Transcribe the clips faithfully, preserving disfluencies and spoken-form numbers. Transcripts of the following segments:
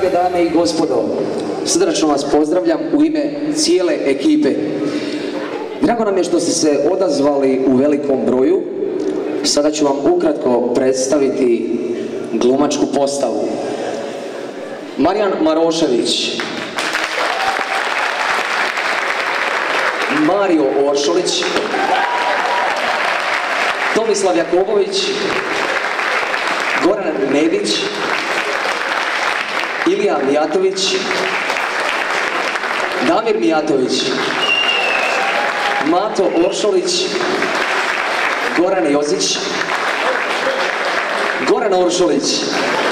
drage dame i gospodo, srdačno vas pozdravljam u ime cijele ekipe. Drago nam je što ste se odazvali u velikom broju. Sada ću vam ukratko predstaviti glumačku postavu. Marijan Marošević, Mario Oršolić, Tomislav Jakobović, Goran Nedić, Ilija Mijatović, Damir Mijatović, Mato Oršolić, Goran Jozić, Goran Oršolić,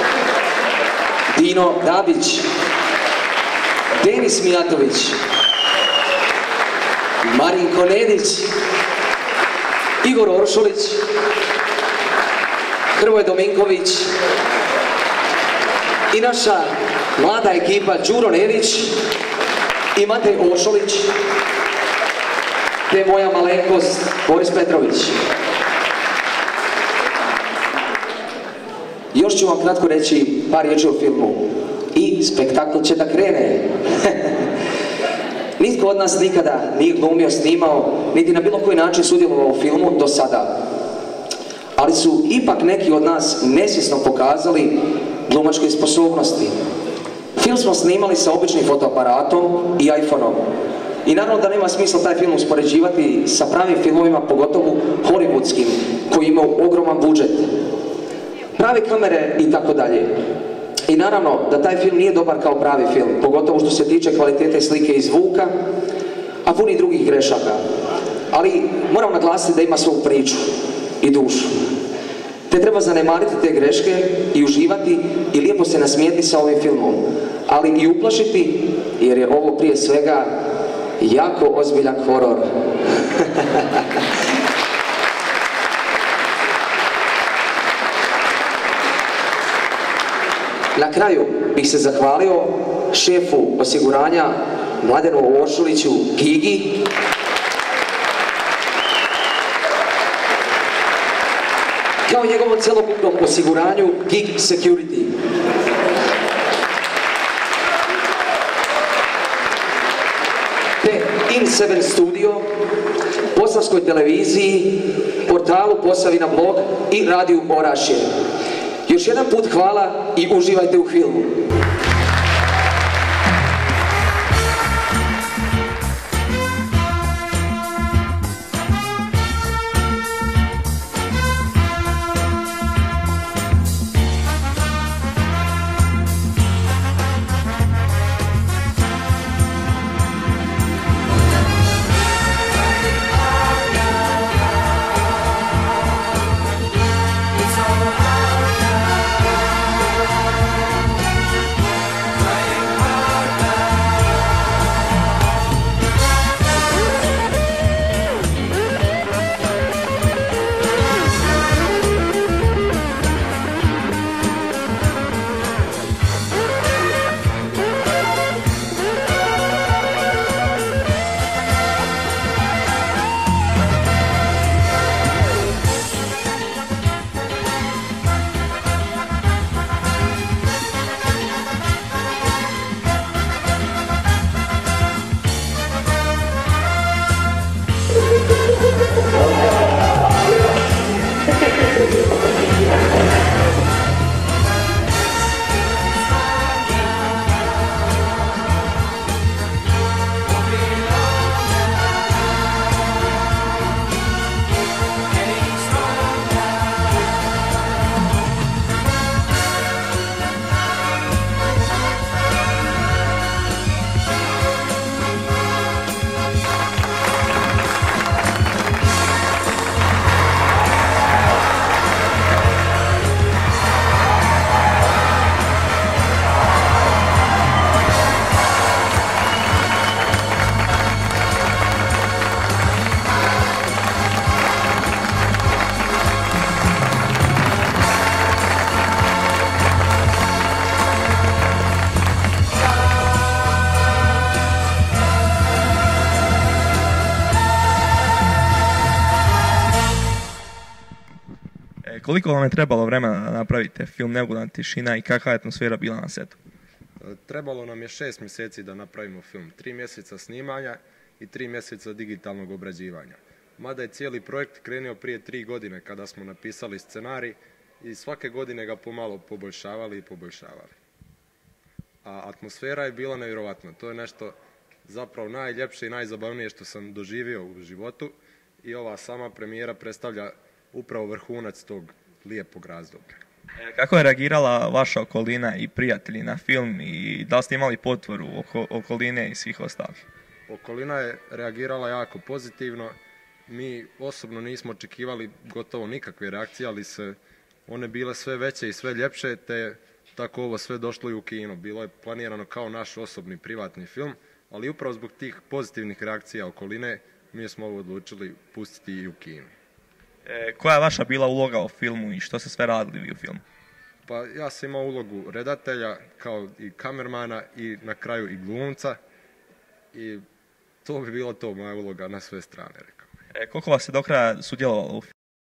Dino Dabić, Denis Mijatović, Marinko Nedić, Igor Oršolić, Hrvoje Dominković i naša mlada ekipa Đuro Nedić i Matej Oršolić, te moja malenkost Boris Petrović. Još ću vam kratko reći par riječi o filmu i spektakl će da krene. Nitko od nas nikada nije glumio, snimao, niti na bilo koji način sudjelovao u filmu do sada. Ali su ipak neki od nas nesvjesno pokazali glumačke sposobnosti. Film smo snimali sa običnim fotoaparatom i iPhoneom. I naravno da nema smisla taj film uspoređivati sa pravim filmovima, pogotovo hollywoodskim, koji imaju ogroman budžet. Prave kamere i tako dalje. I naravno da taj film nije dobar kao pravi film, pogotovo što se tiče kvalitete slike i zvuka, a puni drugih grešaka. Ali moram naglasiti da ima svoju priču i dušu. Te treba zanemariti te greške i uživati i lijepo se nasmijeti sa ovim filmom. Ali i uplašiti, jer je ovo prije svega jako ozbiljan horor. Na kraju bih se zahvalio šefu osiguranja Mladenu Oršoliću Gigi, kao njegovom celokupnom osiguranju Gig Security. Te In sedam Studio, Posavskoj televiziji, portalu Posavina blog i radiju Orašje. Još jedan put hvala i uživajte u filmu. Koliko vam je trebalo vremena da napravite film Neugodna tišina i kakva je atmosfera bila na setu? Uh, Trebalo nam je šest mjeseci da napravimo film. Tri mjeseca snimanja i tri mjeseca digitalnog obrađivanja. Mada je cijeli projekt krenuo prije tri godine kada smo napisali scenarij i svake godine ga pomalo poboljšavali i poboljšavali. A atmosfera je bila nevjerovatna. To je nešto zapravo najljepše i najzabavnije što sam doživio u životu i ova sama premijera predstavlja upravo vrhunac tog lijepog razdoblja. Kako je reagirala vaša okolina i prijatelji na film i da li ste imali potporu oko, okoline i svih ostalih? Okolina je reagirala jako pozitivno. Mi osobno nismo očekivali gotovo nikakve reakcije, ali se one bile sve veće i sve ljepše, te tako ovo sve došlo i u kino. Bilo je planirano kao naš osobni privatni film, ali upravo zbog tih pozitivnih reakcija okoline mi smo ovo odlučili pustiti i u kinu. E, koja je vaša bila uloga u filmu i što ste sve radili vi u filmu? Pa ja sam imao ulogu redatelja kao i kamermana i na kraju i glumca i to bi bila to moja uloga na sve strane, rekao. E, koliko vas je do kraja sudjelovalo u filmu?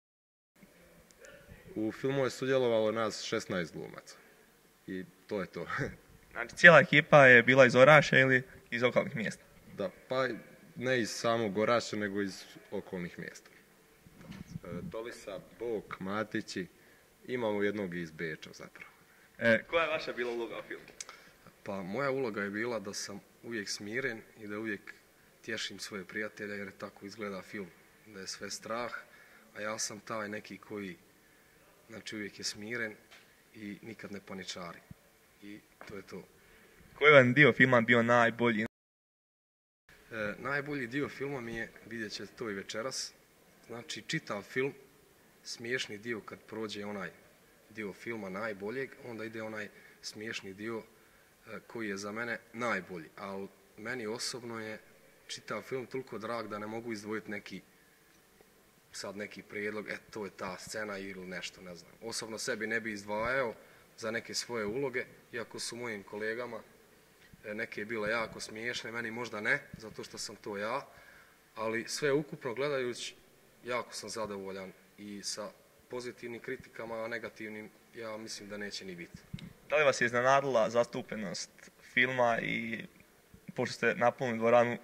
U filmu je sudjelovalo nas šesnaest glumaca i to je to. Znači cijela ekipa je bila iz Orašja ili iz okolnih mjesta? Da, pa ne iz samog Orašja nego iz okolnih mjesta. Tolisa, Bok, Matići, imamo jednog iz Beča zapravo. E, koja je vaša bila uloga u filmu? Pa moja uloga je bila da sam uvijek smiren i da uvijek tješim svoje prijatelje jer tako izgleda film. Da je sve strah, a ja sam taj neki koji znači uvijek je smiren i nikad ne paničari. I to je to. Koji vam dio filma bio najbolji? E, najbolji dio filma mi je, vidjet ćete to i večeras, znači čitav film, smiješni dio kad prođe onaj dio filma najboljeg, onda ide onaj smiješni dio e, koji je za mene najbolji. Ali meni osobno je čitav film toliko drag da ne mogu izdvojiti neki sad neki prijedlog, e to je ta scena ili nešto, ne znam. Osobno sebi ne bi izdvajao za neke svoje uloge, iako su mojim kolegama e, neke bile jako smiješne, meni možda ne, zato što sam to ja, ali sve ukupno gledajući jako sam zadovoljan i sa pozitivnim kritikama, a negativnim ja mislim da neće ni biti. Da li vas je iznenadila zastupljenost filma i pošto ste napunili dvoranu?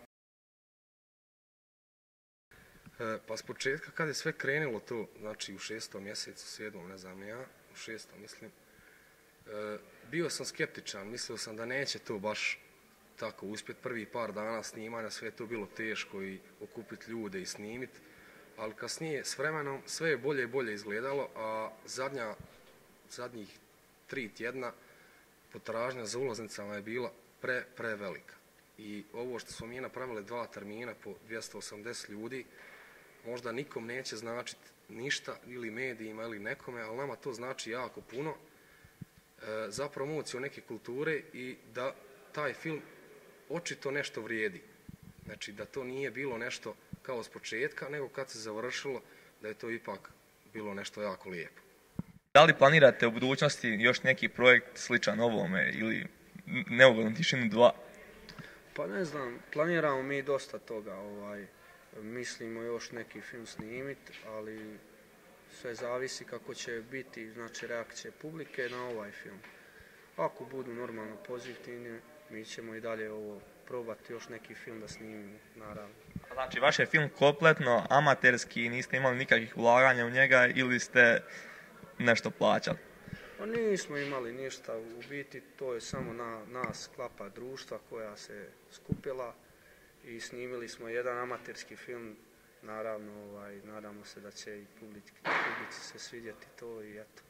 E, pa s početka kad je sve krenulo to, znači u šestom mjesecu, sedmom, ne znam ja, u šestom mislim, e, bio sam skeptičan, mislio sam da neće to baš tako uspjeti. Prvi par dana snimanja sve je to bilo teško i okupiti ljude i snimiti, ali kasnije s vremenom sve je bolje i bolje izgledalo, a zadnja, zadnjih tri tjedna potražnja za ulaznicama je bila pre, prevelika. I ovo što smo mi napravili dva termina po dvjesto osamdeset ljudi, možda nikom neće značiti ništa, ili medijima, ili nekome, ali nama to znači jako puno e, za promociju neke kulture i da taj film očito nešto vrijedi. Znači da to nije bilo nešto kao s početka, nego kad se završilo da je to ipak bilo nešto jako lijepo. Da li planirate u budućnosti još neki projekt sličan ovome ili Neugodnu tišinu dva? Pa ne znam, planiramo mi dosta toga, ovaj, mislimo još neki film snimiti, ali sve zavisi kako će biti, znači, reakcije publike na ovaj film. Ako budu normalno pozitivni, mi ćemo i dalje ovo probati još neki film da snimimo, naravno. Znači, vaš je film kompletno amaterski, niste imali nikakvih ulaganja u njega ili ste nešto plaćali? Pa nismo imali ništa, u biti to je samo na nas klapa društva koja se skupila i snimili smo jedan amaterski film, naravno, ovaj, nadamo se da će i publici, publici se svidjeti to i eto.